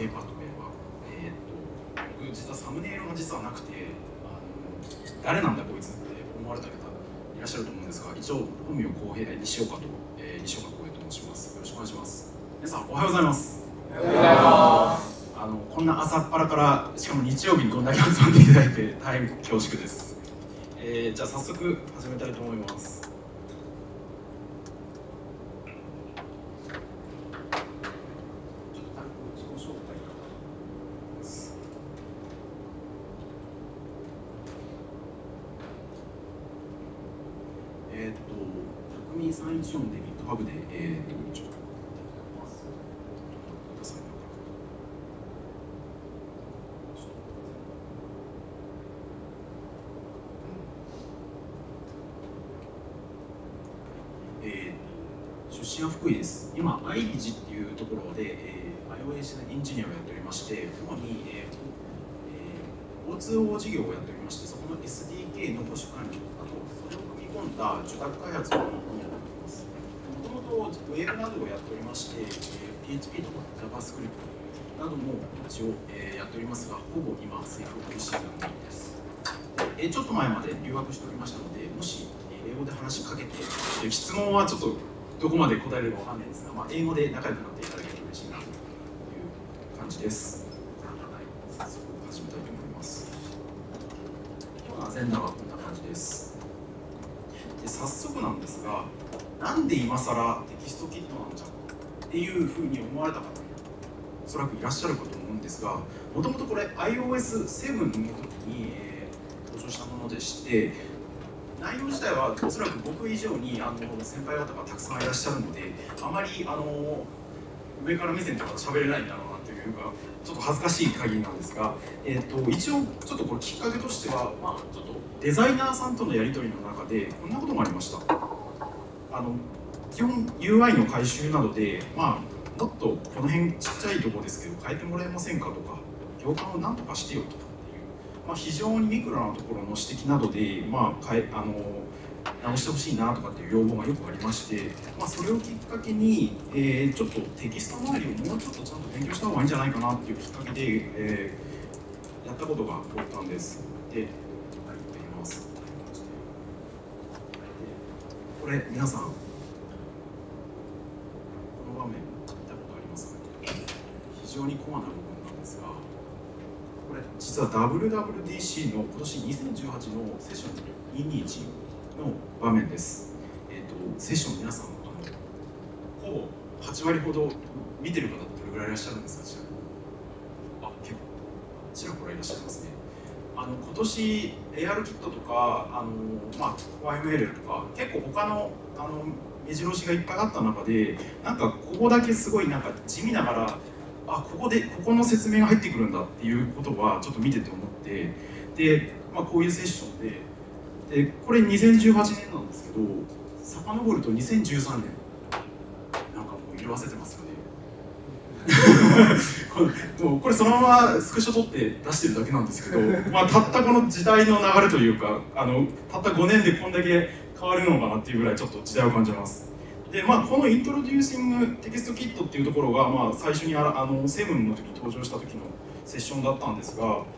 ペーパーとメールは、僕実はサムネイルが実はなくて、誰なんだこいつって思われた方いらっしゃると思うんですが、一応本名公平西岡公平と申します。よろしくお願いします。皆さんおはようございます。 おはようございます。 こんな朝っぱらからしかも日曜日にこんだけ集まっていただいて大変恐縮です。じゃあ早速始めたいと思います。314で GitHub で、ちょっと出身は福井です。今、iRigi っていうところで、iOS エンジニアをやっておりまして、主に、O2O 事業をやっておりまして、そこの SDK の保守管理、あとそれを組み込んだ受託開発をやっております。もともとウェブなどをやっておりまして、PHP とか JavaScript なども一応、やっておりますが、ほぼ今、セーフ PC がメインです。ちょっと前まで留学しておりましたので、もし英語で話しかけて、質問はちょっとどこまで答えれるかわかんないですが、英語で仲良くなっていただけると嬉しいなという感じです。早速始めたいと思います。今日のアジェンダはこんな感じです。で早速なんですが、なんで今更テキストキットなんじゃっていうふうに思われた方、おそらくいらっしゃるかと思うんですが、もともとこれ iOS7 の時に、登場したものでして、内容自体はおそらく僕以上に先輩方がたくさんいらっしゃるので、あまり上から目線とか喋れないんだろうなというか、ちょっと恥ずかしい限りなんですが、一応ちょっとこれきっかけとしては、ちょっとデザイナーさんとのやり取りの中でこんなことがありました。基本 UI の改修などで、もっとこの辺ちっちゃいところですけど変えてもらえませんかとか、行間をなんとかしてよとか。非常にミクロなところの指摘などで、直してほしいなとかっていう要望がよくありまして、それをきっかけに、ちょっとテキスト周りをもうちょっとちゃんと勉強した方がいいんじゃないかなっていうきっかけで、やったことがあったんです。で、やります。これ皆さん、この場面見たことありますか？非常にコアな部分なんですが。これ実は WWDC の今年2018のセッション221の場面です。セッション皆さんほぼ8割ほど見てる方どれぐらいいらっしゃるんですか？結構ちらほらいらっしゃいますね。今年 AR キットとかYML とか結構他の目白押しがいっぱいあった中で、なんかここだけすごいなんか地味ながらここの説明が入ってくるんだっていうことはちょっと見てて思って、で、こういうセッションでこれ2018年なんですけど、遡ると2013年なんかもう色あせてますよねこれそのままスクショ撮って出してるだけなんですけど、たったこの時代の流れというか、たった5年でこんだけ変わるのかなっていうぐらいちょっと時代を感じます。でこのイントロデューシングテキストキットっていうところが、最初にセブンの時に登場した時のセッションだったんですが、こ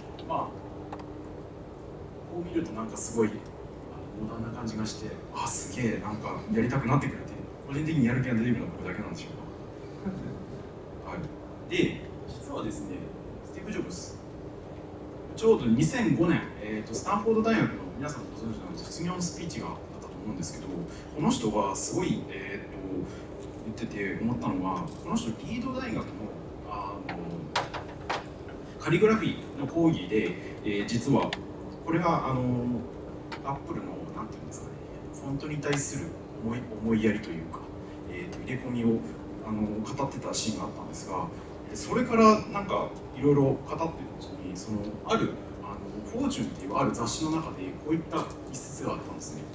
う見るとなんかすごいモダンな感じがして、すげえなんかやりたくなってくれて、個人的にやる気が出てるのは僕だけなんでしょうか。はい、で、実はですね、スティーブ・ジョブズ、ちょうど2005年、スタンフォード大学の皆さんご存知の卒業のスピーチがあったと思うんですけど、この人がすごい、言ってて思ったのは、この人リード大学のカリグラフィーの講義で、実はこれがアップルのなんていうんですかね、フォントに対する思いやりというか、入れ込みを語ってたシーンがあったんですが、それからなんかいろいろ語ってるうちに、あるフォーチュンっていうある雑誌の中でこういった一節があったんですね。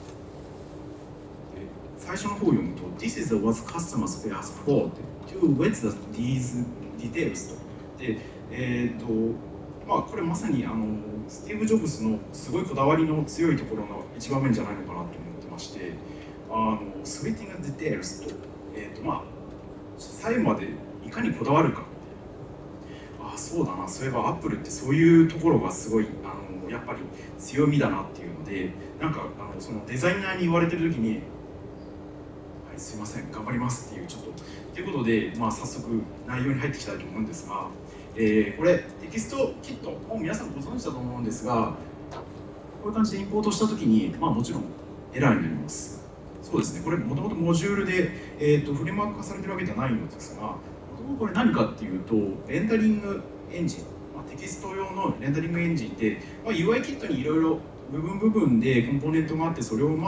最初の方を読むと、This is what customers pay us for to wet these details と。で、これまさにスティーブ・ジョブズのすごいこだわりの強いところの一場面じゃないのかなと思ってまして、スウェッティング・ディテールスと、細部までいかにこだわるか。 そうだな、そういえばアップルってそういうところがすごいやっぱり強みだなっていうので、なんかそのデザイナーに言われてる時に「はい、すいません、頑張ります」っていうちょっとということで、早速内容に入っていきたいと思うんですが、これテキストキットもう皆さんご存知だと思うんですが、こういう感じでインポートした時にもちろんエラーになります。そうですね、これもともとモジュールで、フレームワーク化されてるわけじゃないのですが、もともとこれ何かっていうとレンダリングエンジン、テキスト用のレンダリングエンジンって、UI キットにいろいろ部分でコンポーネントがあって、それを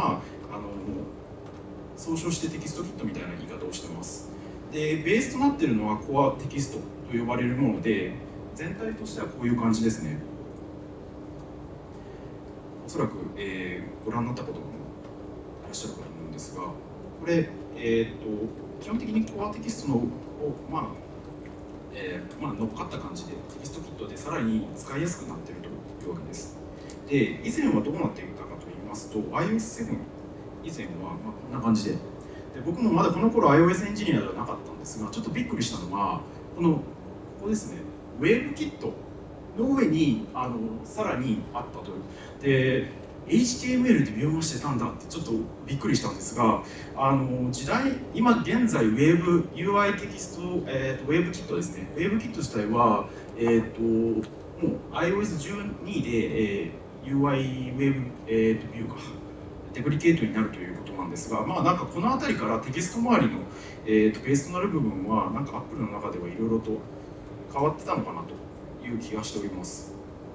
総称してテキストキットみたいな言い方をしてます。でベースとなっているのはコアテキストと呼ばれるもので、全体としてはこういう感じですね。おそらく、ご覧になったこともいらっしゃるかと思うんですが、これ、基本的にコアテキストのを乗っかった感じでテキストキットでさらに使いやすくなっているというわけです。で以前はどうなっていたかといいますと iOS7 以前はこんな感じで、僕もまだこの頃 iOS エンジニアではなかったんですが、ちょっとびっくりしたのはここですね、ウェブキットの上にさらにあったという。で HTML で描画してたんだってちょっとびっくりしたんですが、今現在ウェブ UI テキスト、ウェブキットですね、ウェブキット自体は、もう iOS12 で、UI ウェブ、ビューかデプリケートになるということなんですが、なんかこの辺りからテキスト周りの、ベースとなる部分はなんか Apple の中ではいろいろと変わってたのかなという気がしております。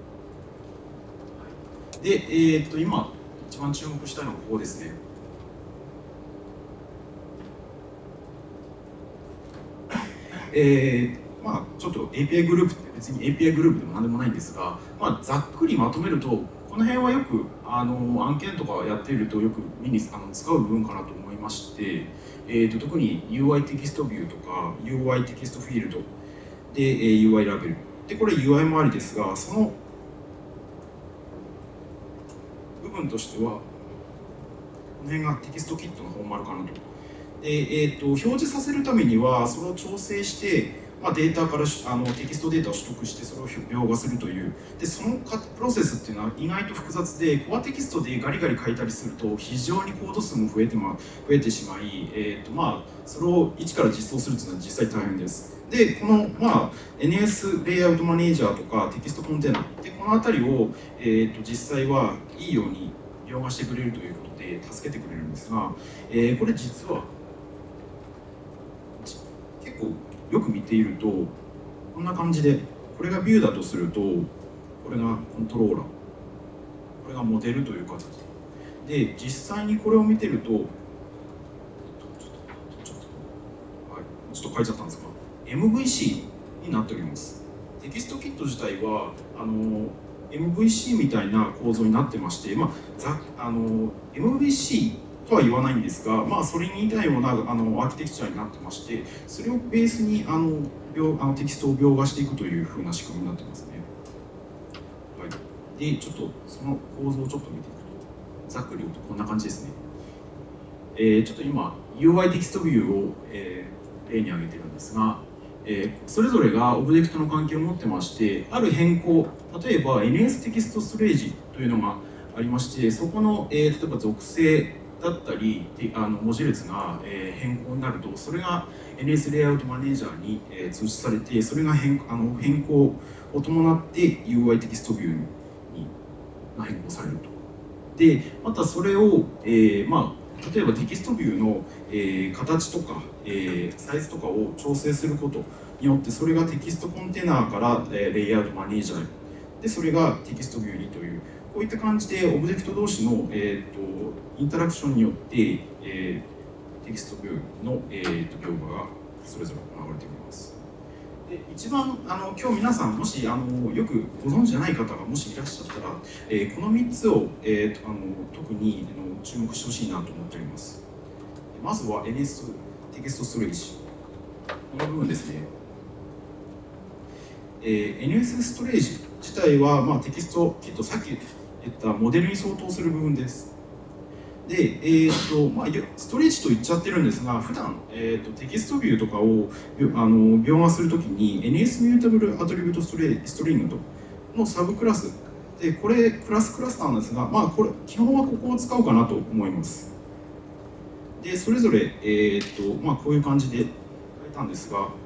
で、今一番注目したいのはここですね。ちょっと API グループって別に API グループでも何でもないんですが、ざっくりまとめると、この辺はよく案件とかやっているとよく使う部分かなと思いまして、特に UI テキストビューとか UI テキストフィールドで、UI ラベルで、これ UI 周りですが、その部分としてはこの辺がテキストキットのフォーマルかなと。で、表示させるためにはそれを調整して、データからテキストデータを取得してそれを描画するという。でそのプロセスっていうのは意外と複雑で、コアテキストでガリガリ書いたりすると非常にコード数も増えてしまい、それを一から実装するっていうのは実際大変です。でこの、NS レイアウトマネージャーとかテキストコンテナでこの辺りを、実際はいいように描画してくれるということで助けてくれるんですが、これ実は結構よく見ているとこんな感じで、これがビューだとするとこれがコントローラー、これがモデルという形で、実際にこれを見てるとちょっと書いちゃったんですが MVC になっております。テキストキット自体はMVC みたいな構造になってまして、MVC とは言わないんですが、それに似たようなアーキテクチャになってまして、それをベースにテキストを描画していくというふうな仕組みになってますね。はい、でちょっとその構造をちょっと見ていくと、ざっくり言うとこんな感じですね。ちょっと今 UI テキストビューを、例に挙げてるんですが、それぞれがオブジェクトの関係を持ってまして、ある変更、例えば NS テキストストレージというのがありまして、そこの、例えば属性だったり文字列が、変更になると、それが NS レイアウトマネージャーに、通知されて、それが変更を伴って UI テキストビューに変更されると。でまたそれを、例えばテキストビューの、形とか、サイズとかを調整することによって、それがテキストコンテナから、レイアウトマネージャーで、それがテキストビューにという、こういった感じでオブジェクト同士の、インタラクションによって、テキストビューの、描画がそれぞれ行われています。で一番今日皆さんもしよくご存知じゃない方がもしいらっしゃったら、この3つを、特に注目してほしいなと思っております。まずは NS テキストストレージ、この部分ですね。NS ストレージ自体は、テキストキット、さっき言ったモデルに相当する部分です。 で、ストレージと言っちゃってるんですが、普段、テキストビューとかを描画するときに NS ミュータブルアトリビュートストリングとのサブクラスで、これクラスなんですが、これ基本はここを使おうかなと思います。で、それぞれ、こういう感じで書いたんですが、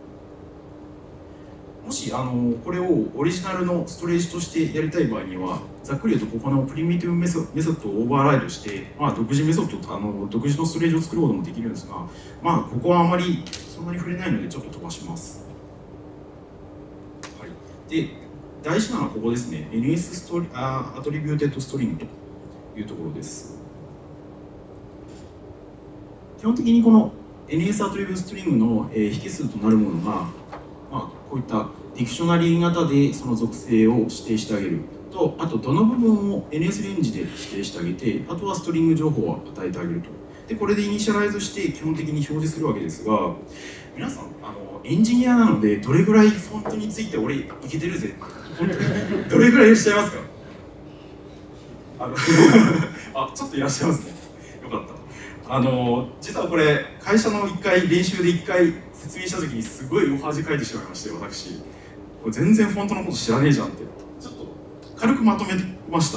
もしこれをオリジナルのストレージとしてやりたい場合には、ざっくり言うとここのプリミティブメソッドをオーバーライドして、独自メソッド独自のストレージを作ることもできるんですが、ここはあまりそんなに触れないのでちょっと飛ばします。はい、で、大事なのはここですね。NS アトリビューテッドストリングというところです。基本的にこの NS アトリビュートストリングの引数となるものが、こういったディクショナリー型でその属性を指定してあげると、あとどの部分を NS レンジで指定してあげて、あとはストリング情報を与えてあげると。で、これでイニシャライズして基本的に表示するわけですが、皆さんエンジニアなのでどれぐらいフォントについて俺いけてるぜどれぐらいいらっしゃいますか？ちょっといらっしゃいますね。よかった。実はこれ会社の練習で1回説明した時にすごいお恥かいてしまいまして、私これ全然フォントのこと知らねえじゃんってちょっと軽くまとめました。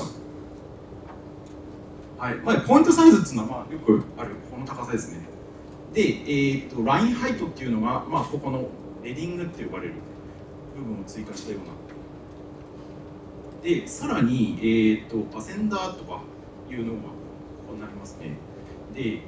はい、ポイントサイズっていうのはよくあるこの高さですね。で、ラインハイトっていうのが、ここのレディングって呼ばれる部分を追加したような。で、さらに、アセンダーとかいうのがここになりますね。で、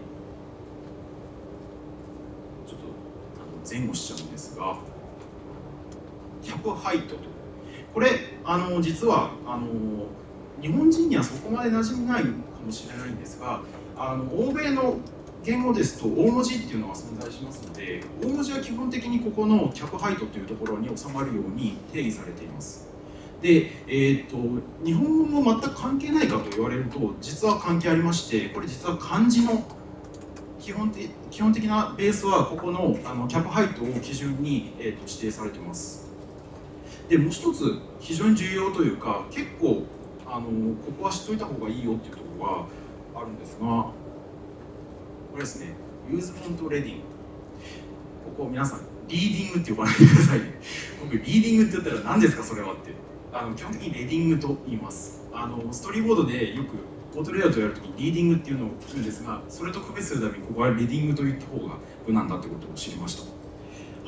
ちょっと前後しちゃうんですが、キャップハイトと。これ、実は日本人にはそこまで馴染みないかもしれないんですが、欧米の言語ですと大文字っていうのが存在しますので、大文字は基本的にここのキャップハイトというところに収まるように定義されています。で、日本語も全く関係ないかと言われると実は関係ありまして、これ実は漢字の基本的なベースはここのキャップハイトを基準に、指定されています。で、もう一つ非常に重要というか、結構ここは知っといた方がいいよっていうところがあるんですが、これですね、ユーズフォントレディング。ここ皆さんリーディングって呼ばないでくださいね。僕リーディングって言ったら何ですかそれはって。基本的にレディングと言います。ストーリーボードでよくオートレイアウトをやるときにリーディングっていうのを聞くんですが、それと区別するためにここはレディングと言った方が無難だってことを知りました。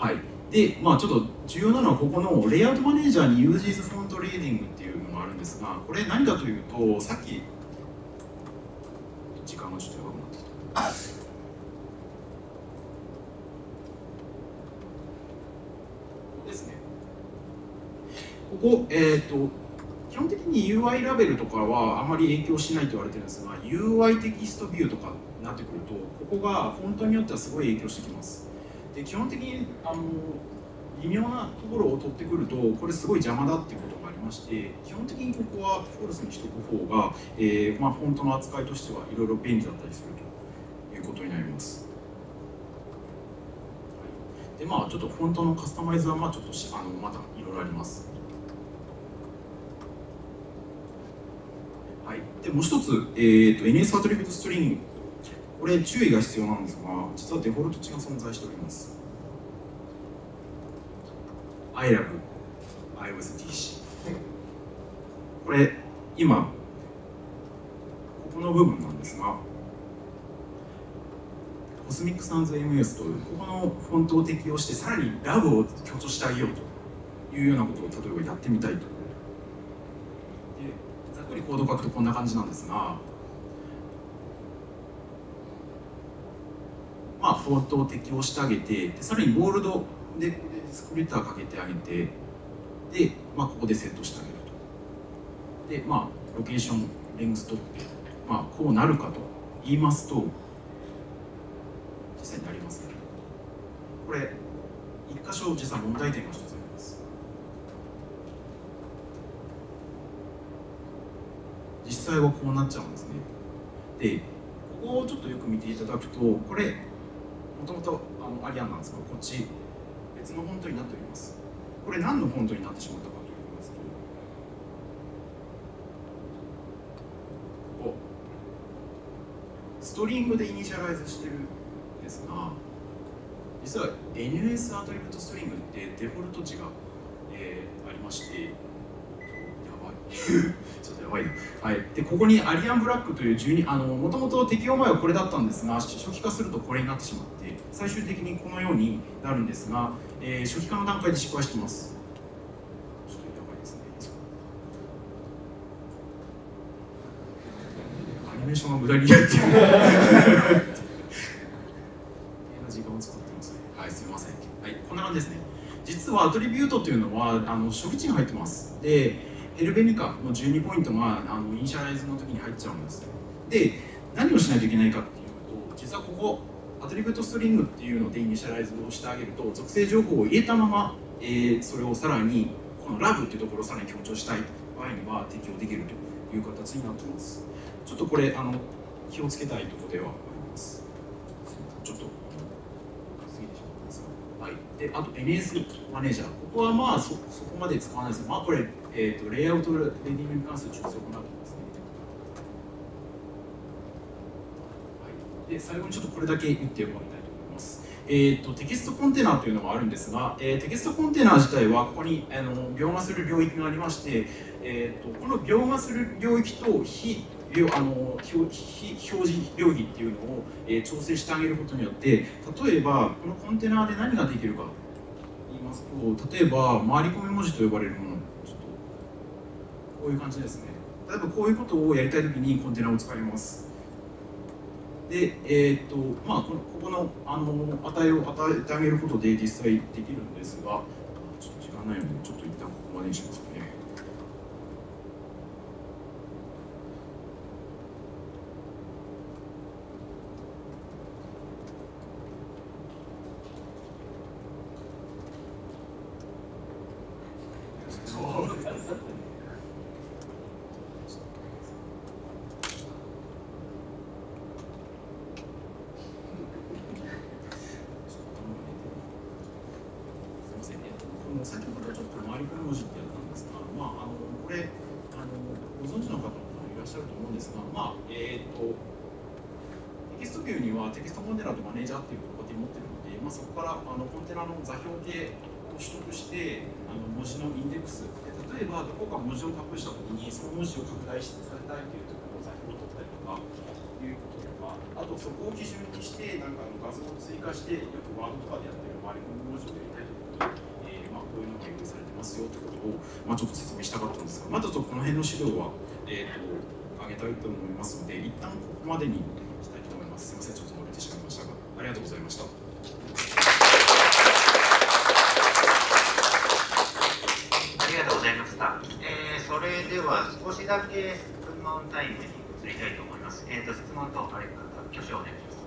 はい。で、ちょっと重要なのはここのレイアウトマネージャーに Uses Font Reading っていうのがあるんですが、これ何かというと、さっき時間がちょっとやばくなってきた。ここですね。ここ、基本的に UI ラベルとかはあまり影響しないと言われてるんですが、UI テキストビューとかになってくると、ここがフォントによってはすごい影響してきます。で、基本的に微妙なところを取ってくると、これすごい邪魔だっていうことがありまして、基本的にここはフォルスにしておく方が、フォントの扱いとしてはいろいろ便利だったりするということになります。で、ちょっとフォントのカスタマイズはちょっとまだいろいろあります。はい、でもう一つ、NS アトリビュートストリング、これ注意が必要なんですが、実はデフォルト値が存在しております。I love iOS-TC。これ、今、ここの部分なんですが、コスミックサンズ MS という、ここのフォントを適用して、さらにラブを強調してあげようというようなことを例えばやってみたいと。ざっくりコード書くとこんな感じなんですが、フォントを適用してあげて、でさらにボールドでスクリッターかけてあげて、で、ここでセットしてあげると。で、ロケーション、レングス取って、こうなるかと言いますと、実際になりますね。これ、一箇所実は問題点が一つあります。実際はこうなっちゃうんですね。で、ここをちょっとよく見ていただくと、これ、もともとアリアンなんですが、こっち、別のフォントになっております。これ、何のフォントになってしまったかと言いますと、ここ、 ストリングでイニシャライズしてるんですが、実は NS アトリビュートストリングってデフォルト値が、ありまして、やばいちょっとやばいな、はい、でここにアリアンブラックという12、もともと適用前はこれだったんですが、初期化するとこれになってしまって、最終的にこのようになるんですが、初期化の段階で失敗しています。ちょっとやばいですね。アニメーションが無駄にやってる時間を使ってますね。はい、すみません。はい、こんな感じですね。実はアトリビュートというのは初期値が入ってます。で、ヘルベニカの12ポイントがイニシャライズの時に入っちゃうんです。で、何をしないといけないかっていうと、実はここ、アトリビュートストリングっていうのでイニシャライズをしてあげると、属性情報を入れたまま、それをさらに、このラブっていうところをさらに強調したい場合には適用できるという形になっています。ちょっとこれ、気をつけたいところではあります。ちょっとはい、であと NS マネージャー、ここはまあそこまで使わないですが、まあ、これ、レイアウトレディングに関する調整を行ってますね。はい、で最後にちょっとこれだけ言っておきたいと思います。テキストコンテナというのがあるんですが、テキストコンテナ自体はここに描画する領域がありまして、この描画する領域と非表示領域っていうのを、調整してあげることによって、例えばこのコンテナで何ができるかと言いますと、例えば回り込み文字と呼ばれるもの、ちょっとこういう感じですね。例えばこういうことをやりたいときにコンテナを使います。で、まあここの値を与えてあげることで実際できるんですが、ちょっと時間ないのでちょっと一旦ここまでにしますかね。先ほどちょっと回り込み文字ってやったんですが、まあ、これご存知の方もいらっしゃると思うんですが、まあテキストビューにはテキストコンテナとマネージャーっていうプロパティ持ってるので、まあ、そこからコンテナの座標系を取得して文字のインデックスで、例えばどこか文字をタップしたときにその文字を拡大されたいというところの座標を取ったりとかいうこととか、あとそこを基準にしてなんか画像を追加してよくワードとかでやってる回り込み文字をやりたいということで、こういうのが掲載されてますよということを、ちょっと説明したかったんですが、またちょっとこの辺の資料は、あげたいと思いますので、一旦ここまでにしたいと思います。すみません、ちょっと漏れてしまいましたが、ありがとうございました。ありがとうございました。それでは少しだけ質問タイムに移りたいと思います。質問とあれか挙手をお願いします。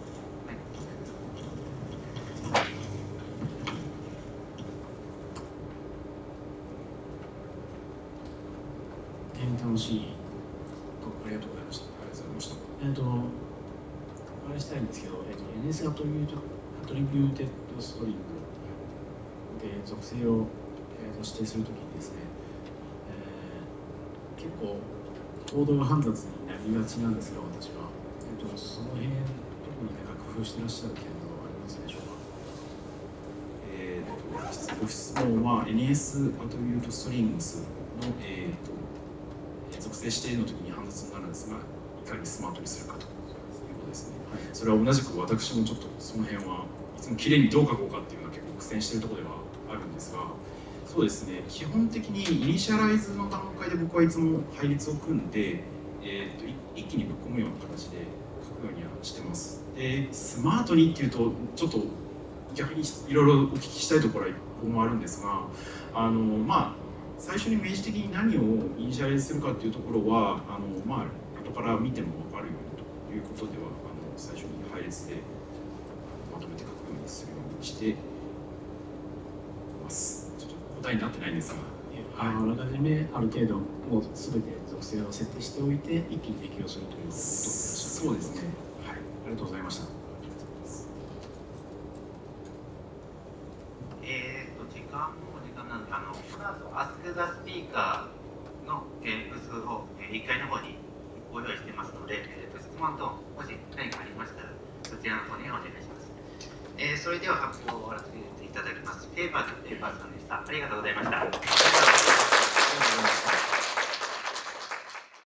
楽しいありがとうございました。ありがとうございました。お話したいんですけど、NS アトリビューテッドストリングで属性を、指定するときにですね、結構コードが煩雑になりがちなんですが、私は、その辺、特になんか工夫してらっしゃる点などはありますでしょうか。ご質問は NS アトリビュートストリングスの、属性指定の時に煩雑になるんですが、いかにスマートにするかということですね。はい、それは同じく私もちょっとその辺はいつもきれいにどう書こうかっていうのは結構苦戦しているところではあるんですが、そうですね、基本的にイニシャライズの段階で僕はいつも配列を組んで、一気にぶっ込むような形で書くようにはしてます。で、スマートにっていうとちょっと逆にいろいろお聞きしたいところは一個もあるんですが、最初に明示的に何をイニシャライズするかっていうところは後から見ても分かるようにということでは最初に配列でまとめて書くようにするようにしています。ちょっと答えになってないんですが、 あらかじめある程度もう全て属性を設定しておいて一気に適用するということですそうですね。はい、ありがとうございました。 時間も時間なんで、この後Ask the Speaker のブースを1階の方にご用意してますので、質問等もしし何かありましたら、そちらの方にお願いします。それでは発表を終わらせていただきます。ペーパーズさんでした。ありがとうございました。